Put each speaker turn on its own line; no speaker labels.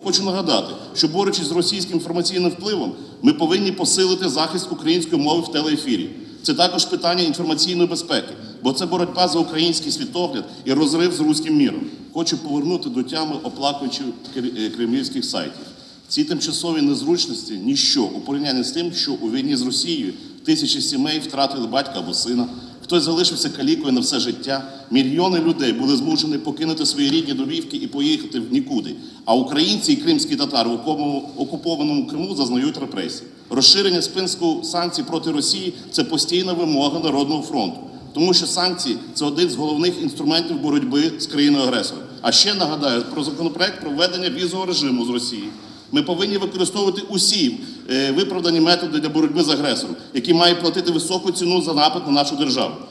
Хочу нагадати, що борючись з російським інформаційним впливом, ми повинні посилити захист української мови в телеефірі. Це також питання інформаційної безпеки, бо це боротьба за український світогляд і розрив з руським міром. Хочу повернути до тями оплакувачів кремлівських сайтів. Ці тимчасові незручності – ніщо у порівнянні з тим, що у війні з Росією тисячі сімей втратили батька або сина, хтось залишився калікою на все життя, мільйони людей були змушені покинути свої рідні домівки і поїхати в нікуди, а українці і кримські татари в окупованому Криму зазнають репресій. Розширення списку санкцій проти Росії – це постійна вимога Народного фронту, тому що санкції – це один з головних інструментів боротьби з країною-агресором. А ще нагадаю про законопроект про введення візового режиму з Росії. Ми повинні використовувати усі виправдані методи для боротьби з агресором, які мають платити високу ціну за напад на нашу державу.